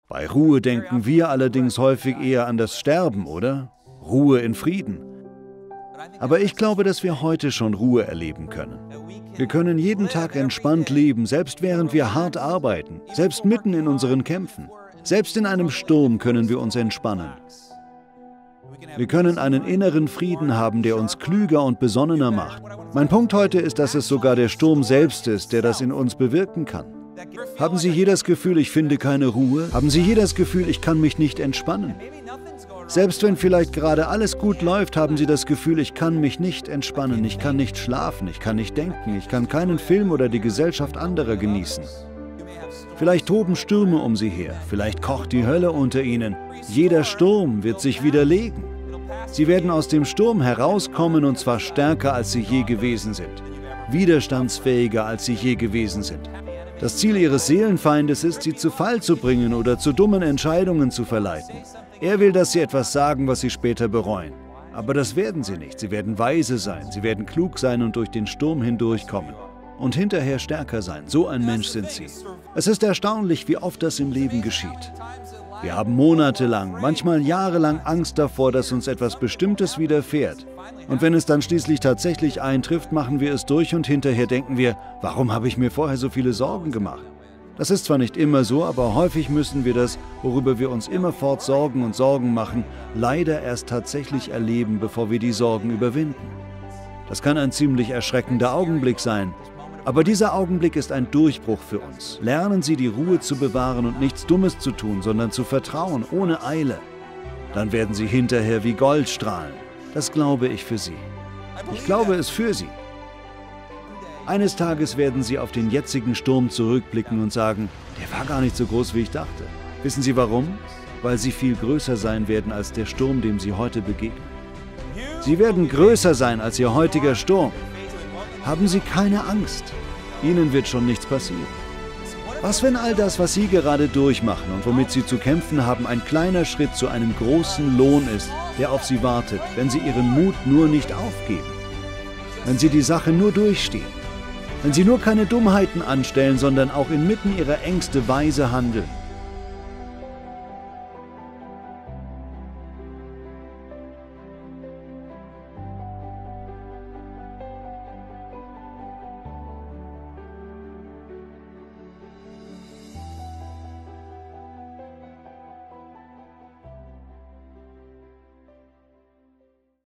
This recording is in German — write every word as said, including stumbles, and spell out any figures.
Bei Ruhe denken wir allerdings häufig eher an das Sterben, oder? Ruhe in Frieden. Aber ich glaube, dass wir heute schon Ruhe erleben können. Wir können jeden Tag entspannt leben, selbst während wir hart arbeiten, selbst mitten in unseren Kämpfen. Selbst in einem Sturm können wir uns entspannen. Wir können einen inneren Frieden haben, der uns klüger und besonnener macht. Mein Punkt heute ist, dass es sogar der Sturm selbst ist, der das in uns bewirken kann. Haben Sie je das Gefühl, ich finde keine Ruhe? Haben Sie je das Gefühl, ich kann mich nicht entspannen? Selbst wenn vielleicht gerade alles gut läuft, haben Sie das Gefühl, ich kann mich nicht entspannen, ich kann nicht schlafen, ich kann nicht denken, ich kann keinen Film oder die Gesellschaft anderer genießen. Vielleicht toben Stürme um Sie her, vielleicht kocht die Hölle unter Ihnen. Jeder Sturm wird sich widerlegen. Sie werden aus dem Sturm herauskommen und zwar stärker, als Sie je gewesen sind. Widerstandsfähiger, als Sie je gewesen sind. Das Ziel Ihres Seelenfeindes ist, Sie zu Fall zu bringen oder zu dummen Entscheidungen zu verleiten. Er will, dass Sie etwas sagen, was Sie später bereuen. Aber das werden Sie nicht. Sie werden weise sein, Sie werden klug sein und durch den Sturm hindurchkommen. Und hinterher stärker sein. So ein Mensch sind Sie. Es ist erstaunlich, wie oft das im Leben geschieht. Wir haben monatelang, manchmal jahrelang Angst davor, dass uns etwas Bestimmtes widerfährt. Und wenn es dann schließlich tatsächlich eintrifft, machen wir es durch und hinterher denken wir, warum habe ich mir vorher so viele Sorgen gemacht? Das ist zwar nicht immer so, aber häufig müssen wir das, worüber wir uns immerfort Sorgen und Sorgen machen, leider erst tatsächlich erleben, bevor wir die Sorgen überwinden. Das kann ein ziemlich erschreckender Augenblick sein. Aber dieser Augenblick ist ein Durchbruch für uns. Lernen Sie, die Ruhe zu bewahren und nichts Dummes zu tun, sondern zu vertrauen, ohne Eile. Dann werden Sie hinterher wie Gold strahlen. Das glaube ich für Sie. Ich glaube es für Sie. Eines Tages werden Sie auf den jetzigen Sturm zurückblicken und sagen, der war gar nicht so groß, wie ich dachte. Wissen Sie warum? Weil Sie viel größer sein werden als der Sturm, dem Sie heute begegnen. Sie werden größer sein als Ihr heutiger Sturm. Haben Sie keine Angst. Ihnen wird schon nichts passieren. Was, wenn all das, was Sie gerade durchmachen und womit Sie zu kämpfen haben, ein kleiner Schritt zu einem großen Lohn ist, der auf Sie wartet, wenn Sie Ihren Mut nur nicht aufgeben? Wenn Sie die Sache nur durchstehen? Wenn Sie nur keine Dummheiten anstellen, sondern auch inmitten Ihrer Ängste weise handeln?